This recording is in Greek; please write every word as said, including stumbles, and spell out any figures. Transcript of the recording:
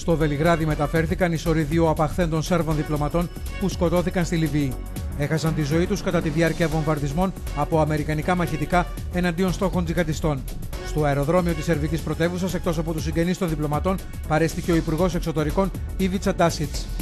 Στο Βελιγράδι μεταφέρθηκαν οι σωροί δύο απαχθέντων Σέρβων διπλωματών που σκοτώθηκαν στη Λιβύη. Έχασαν τη ζωή τους κατά τη διάρκεια βομβαρδισμών από αμερικανικά μαχητικά εναντίον στόχων τζιχαντιστών. Στο αεροδρόμιο της σερβικής πρωτεύουσας, εκτός από τους συγγενείς των διπλωματών, παρέστηκε ο Υπουργός Εξωτερικών Ήβιτσα Ντάσιτς.